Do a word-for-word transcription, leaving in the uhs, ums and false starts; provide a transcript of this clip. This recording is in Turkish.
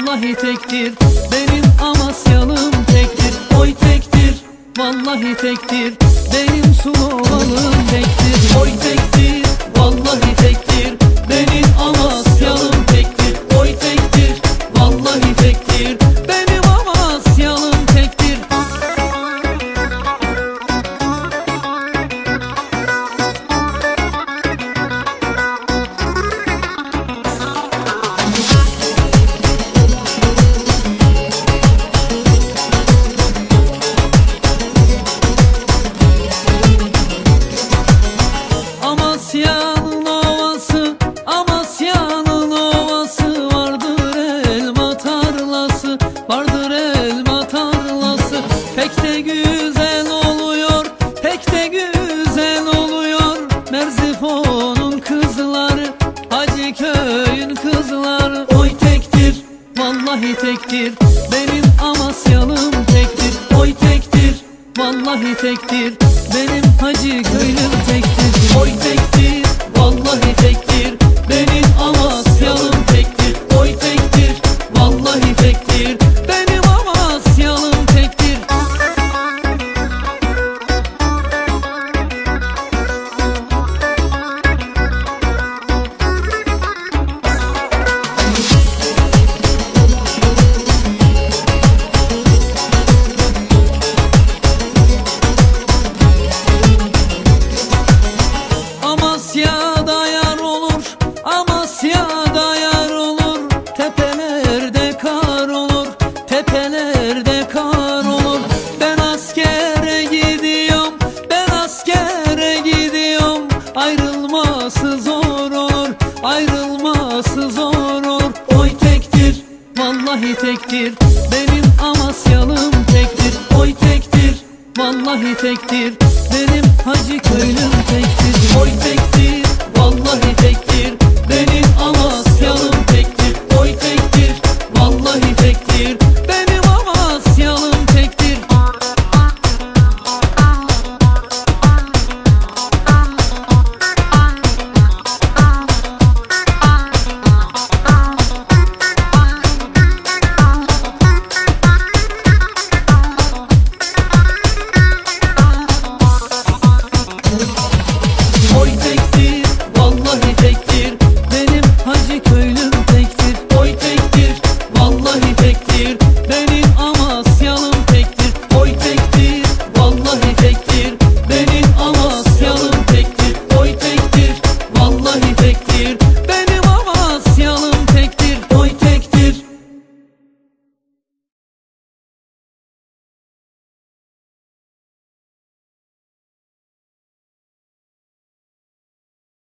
vallahi tektir. Benim Amasyalım tektir, oy tektir, vallahi tektir. Benim Suluvalım tektir, oy tektir, vallahi tektir. Benim Amasyalım tektir, oy tektir, vallahi tektir. Benim Amasyalım tektir. Amasya'nın ovası, Amasya'nın ovası, vardır elma tarlası, vardır elma tarlası. Pek de güzel oluyor, pek de güzel oluyor. Merzifon'un kızları, Hacıköy'ün kızları. Oy tektir, vallahi tektir. Benim Amasyalım tektir, oy tektir, vallahi tektir. Benim Hacıköy'üm tektir, oy tektir, vallahi tektir. Benim Amasyalım tektir, oy tektir, vallahi tektir. Benim Amasyalım tektir. Amasya'da yar olur, Amasya'da yar olur. Tepelerde kar olur, tepelerde kar olur. Ben askere gidiyorum, ben askere gidiyorum. Ayrılması zor olur, ayrılması zor olur. Oy tektir, vallahi tektir. Benim Amasyalım tektir, oy tektir, vallahi tektir. Benim Hacıköy'üm tektir, oy tektir, vallahi tektir.